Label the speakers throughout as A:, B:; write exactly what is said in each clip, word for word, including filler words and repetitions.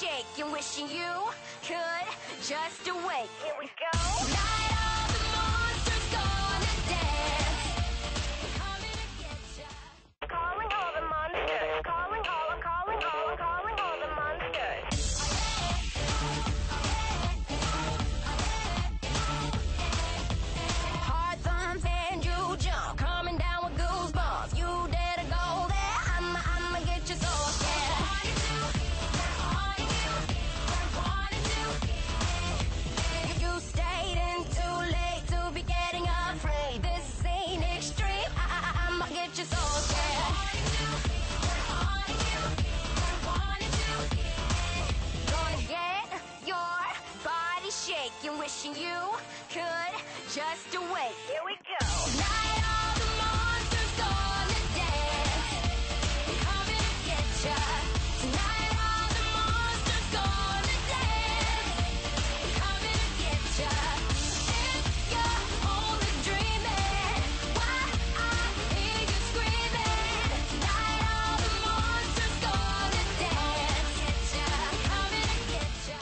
A: shaking, wishing you could just awake. Here we go. Tonight all the monsters gonna dance. Coming to get ya. Calling all the monsters. Calling all, calling all, calling all the monsters. Heart thump and you jump, coming down with goosebumps. You dare to go there? I'ma, I'ma get you so scared. You stayed in too late to be getting afraid. This ain't extreme. I, I, I'ma get you so scared. Gonna get your body shaking, wishing you could just awake. Here we go. Tonight all the monsters gonna dance. Coming to get ya. Tonight all the monsters gonna dance. Coming to get ya. If you're only dreaming, why I hear you screaming. Tonight all the monsters gonna dance. Get ya. Coming to get ya.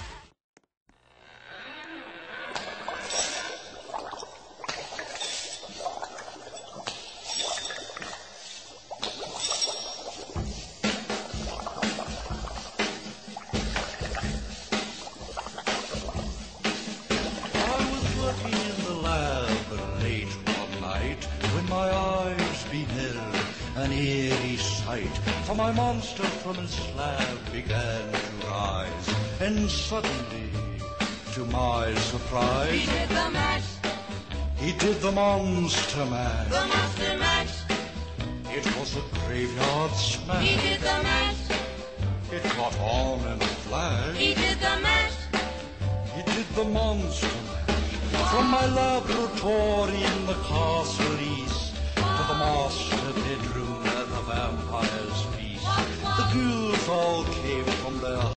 B: I was working in the lab late one night when my eyes beheld an eerie sight. For my monster from his slab began to rise, and suddenly, to my surprise,
C: He did the mash,
B: he did the monster
C: the
B: mash.
C: monster mash.
B: It was a graveyard
C: He
B: smash.
C: did the mash,
B: It got on in a flash.
C: he did the mash.
B: He did the monster mash. From my laboratory in the castle east to the master bedroom where the vampires feast. The ghouls all came from their